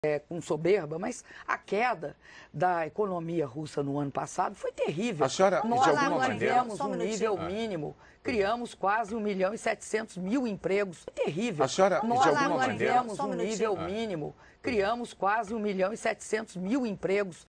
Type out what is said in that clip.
com soberba, mas a queda da economia russa no ano passado foi terrível. A senhora, Nós de alguma maneira... tivemos um nível mínimo, criamos quase 1.700.000 empregos. Foi terrível. A senhora, de Nós alguma maneira... tivemos um nível mínimo, criamos quase 1.700.000 empregos.